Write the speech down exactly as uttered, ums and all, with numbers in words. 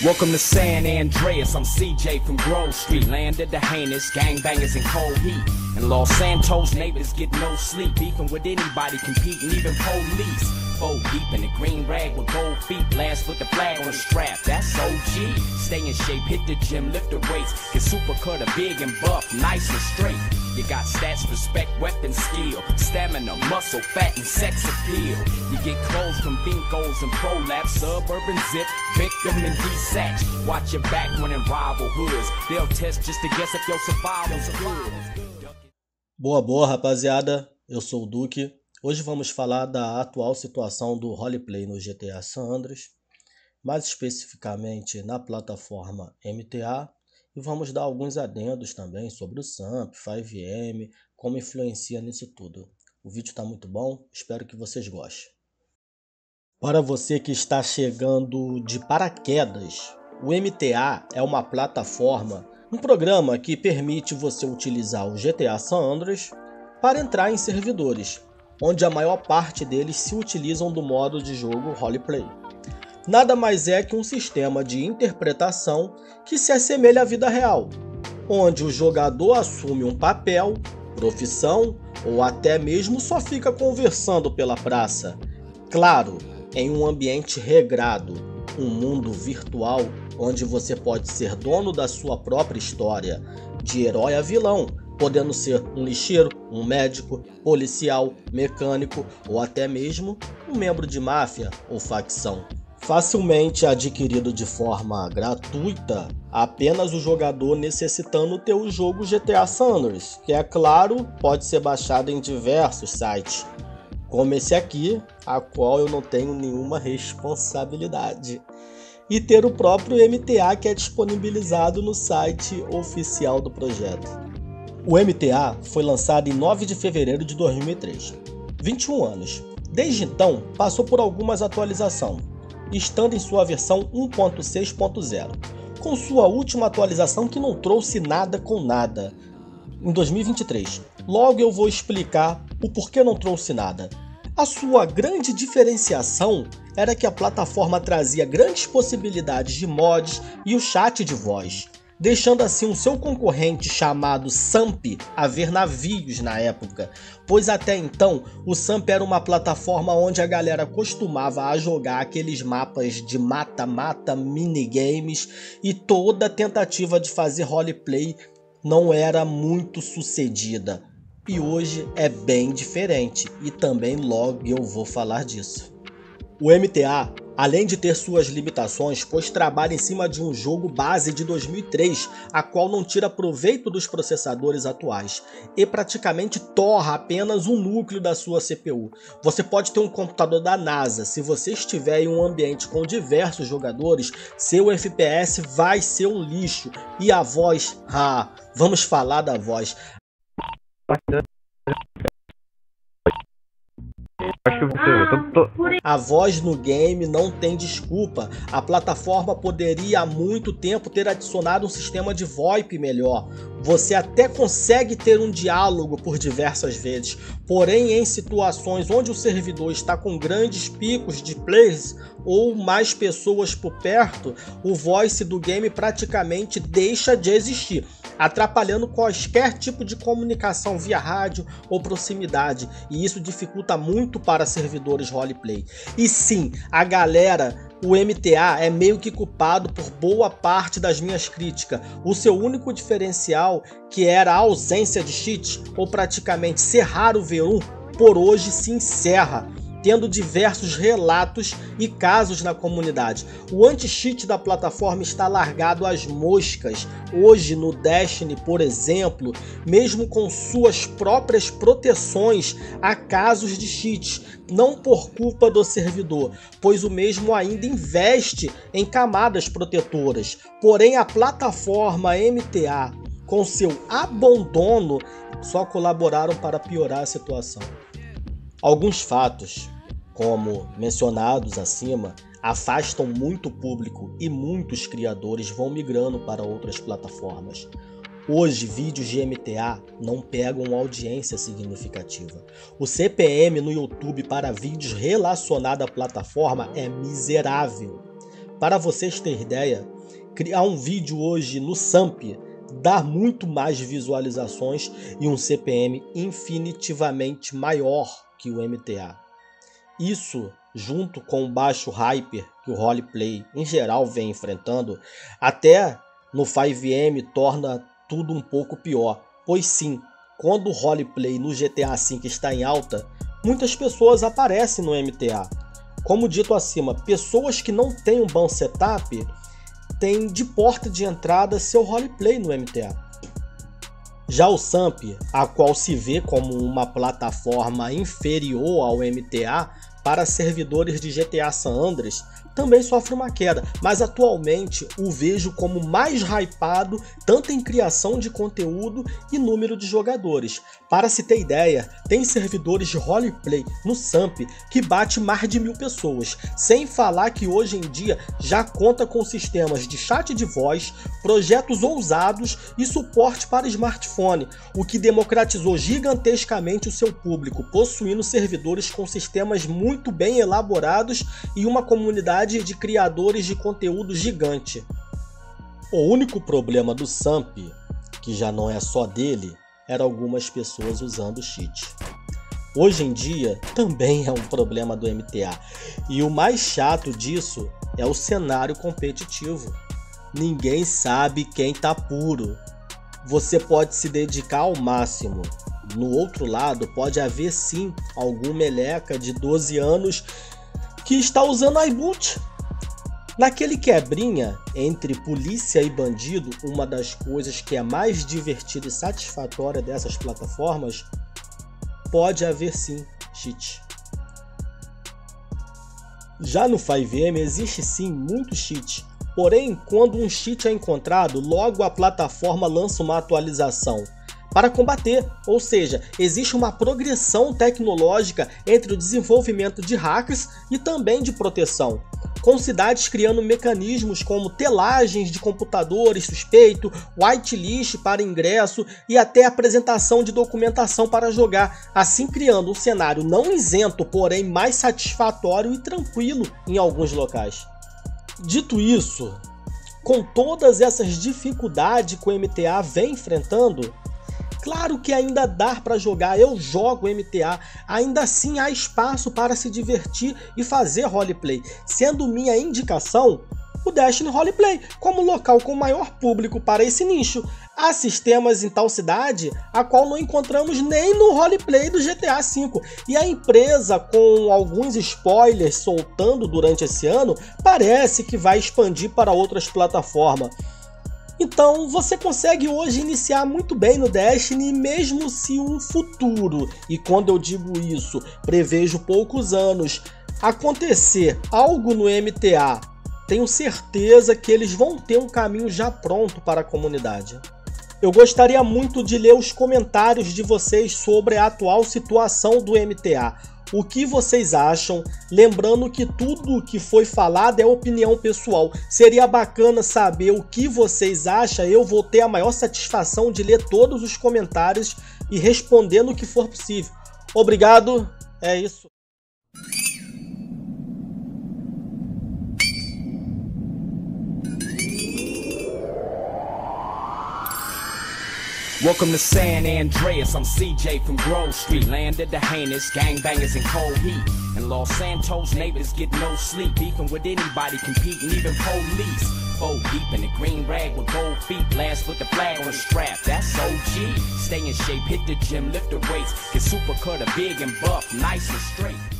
Welcome to San Andreas, I'm C J from Grove Street. Landed the heinous gangbangers in cold heat. And Los Santos neighbors get no sleep. Beefing with anybody, competing, even police. Four deep in the green rag with gold feet. Last with the flag on the strap, that's O G. Stay in shape, hit the gym, lift the weights. Get super cutter, big and buff, nice and straight. You got stats, respect, weapon, skill. Stamina, muscle, fat, and sex appeal. You get clothes from Binkos and Prolapse. Suburban zip, victim and desatch. Watch your back when in rival hoods. They'll test just to guess if your survival's good. Boa, boa, rapaziada. Eu sou o Duque. Hoje vamos falar da atual situação do roleplay no G T A San Andreas, mais especificamente na plataforma M T A, e vamos dar alguns adendos também sobre o Samp, cinco M, como influencia nisso tudo. O vídeo está muito bom, espero que vocês gostem. Para você que está chegando de paraquedas, o M T A é uma plataforma, um programa que permite você utilizar o G T A San Andreas para entrar em servidores, onde a maior parte deles se utilizam do modo de jogo roleplay. Nada mais é que um sistema de interpretação que se assemelha à vida real, onde o jogador assume um papel, profissão ou até mesmo só fica conversando pela praça. Claro, em um ambiente regrado, um mundo virtual onde você pode ser dono da sua própria história, de herói a vilão, podendo ser um lixeiro, um médico, policial, mecânico ou até mesmo um membro de máfia ou facção. Facilmente adquirido de forma gratuita, apenas o jogador necessitando ter o jogo G T A San Andreas, que é claro, pode ser baixado em diversos sites, como esse aqui, a qual eu não tenho nenhuma responsabilidade, e ter o próprio M T A, que é disponibilizado no site oficial do projeto. O M T A foi lançado em nove de fevereiro de dois mil e três, vinte e um anos. Desde então, passou por algumas atualizações, estando em sua versão um ponto seis ponto zero, com sua última atualização que não trouxe nada com nada, em dois mil e vinte e três. Logo eu vou explicar o porquê não trouxe nada. A sua grande diferenciação era que a plataforma trazia grandes possibilidades de mods e o chat de voz, deixando assim o seu concorrente chamado Samp a ver navios na época, pois até então o Samp era uma plataforma onde a galera costumava a jogar aqueles mapas de mata-mata, minigames, e toda tentativa de fazer roleplay não era muito sucedida. E hoje é bem diferente, e também logo eu vou falar disso. O M T A, além de ter suas limitações, pois trabalha em cima de um jogo base de dois mil e três, a qual não tira proveito dos processadores atuais, e praticamente torra apenas um núcleo da sua C P U. Você pode ter um computador da NASA, se você estiver em um ambiente com diversos jogadores, seu F P S vai ser um lixo, e a voz, ah, vamos falar da voz. A voz no game não tem desculpa. A plataforma poderia há muito tempo ter adicionado um sistema de VoIP melhor. Você até consegue ter um diálogo por diversas vezes, porém em situações onde o servidor está com grandes picos de players ou mais pessoas por perto, o voice do game praticamente deixa de existir, atrapalhando qualquer tipo de comunicação via rádio ou proximidade, e isso dificulta muito para servidores roleplay. E sim, a galera, o M T A é meio que culpado por boa parte das minhas críticas. O seu único diferencial, que era a ausência de cheat, ou praticamente ser raro ver um, por hoje se encerra, tendo diversos relatos e casos na comunidade. O anti-cheat da plataforma está largado às moscas. Hoje no Destiny, por exemplo, mesmo com suas próprias proteções, há casos de cheats, não por culpa do servidor, pois o mesmo ainda investe em camadas protetoras. Porém, a plataforma M T A, com seu abandono, só colaboraram para piorar a situação. Alguns fatos, como mencionados acima, afastam muito o público e muitos criadores vão migrando para outras plataformas. Hoje, vídeos de M T A não pegam audiência significativa. O C P M no YouTube para vídeos relacionados à plataforma é miserável. Para vocês terem ideia, criar um vídeo hoje no Samp dá muito mais visualizações e um C P M infinitivamente maior que o M T A. Isso, junto com o baixo hyper que o roleplay em geral vem enfrentando, até no cinco M torna tudo um pouco pior, pois sim, quando o roleplay no G T A cinco está em alta, muitas pessoas aparecem no M T A. Como dito acima, pessoas que não têm um bom setup têm de porta de entrada seu roleplay no M T A. Já o Samp, a qual se vê como uma plataforma inferior ao M T A para servidores de G T A San Andreas, também sofre uma queda, mas atualmente o vejo como mais hypado tanto em criação de conteúdo e número de jogadores. Para se ter ideia, tem servidores de roleplay no Samp que bate mais de mil pessoas, sem falar que hoje em dia já conta com sistemas de chat de voz, projetos ousados e suporte para smartphone, o que democratizou gigantescamente o seu público, possuindo servidores com sistemas muito bem elaborados e uma comunidade de criadores de conteúdo gigante. O único problema do Samp, que já não é só dele, era algumas pessoas usando cheat. Hoje em dia também é um problema do M T A, e o mais chato disso é o cenário competitivo. Ninguém sabe quem tá puro. Você pode se dedicar ao máximo. No outro lado pode haver sim algum meleca de doze anos que está usando iBoot. Naquele quebrinha entre polícia e bandido, uma das coisas que é mais divertida e satisfatória dessas plataformas, pode haver sim cheat. Já no cinco M existe sim muito cheat, porém quando um cheat é encontrado, logo a plataforma lança uma atualização para combater, ou seja, existe uma progressão tecnológica entre o desenvolvimento de hackers e também de proteção, com cidades criando mecanismos como telagens de computadores suspeito, whitelist para ingresso e até apresentação de documentação para jogar, assim criando um cenário não isento, porém mais satisfatório e tranquilo em alguns locais. Dito isso, com todas essas dificuldades que o M T A vem enfrentando, claro que ainda dá para jogar, eu jogo M T A, ainda assim há espaço para se divertir e fazer roleplay, sendo minha indicação o Destiny Roleplay como local com maior público para esse nicho. Há sistemas em tal cidade a qual não encontramos nem no roleplay do G T A cinco, e a empresa, com alguns spoilers soltando durante esse ano, parece que vai expandir para outras plataformas. Então você consegue hoje iniciar muito bem no Destiny, mesmo se um futuro, e quando eu digo isso, prevejo poucos anos, acontecer algo no M T A, tenho certeza que eles vão ter um caminho já pronto para a comunidade. Eu gostaria muito de ler os comentários de vocês sobre a atual situação do M T A. O que vocês acham? Lembrando que tudo que foi falado é opinião pessoal. Seria bacana saber o que vocês acham. Eu vou ter a maior satisfação de ler todos os comentários e responder no que for possível. Obrigado, é isso. Welcome to San Andreas, I'm C J from Grove Street. Landed the heinous, gangbangers in cold heat. And Los Santos neighbors get no sleep, beefing with anybody, competing, even police. Four deep in the green rag with gold feet, blast with the flag on the strap, that's O G. Stay in shape, hit the gym, lift the weights, get super cutter, big and buff, nice and straight.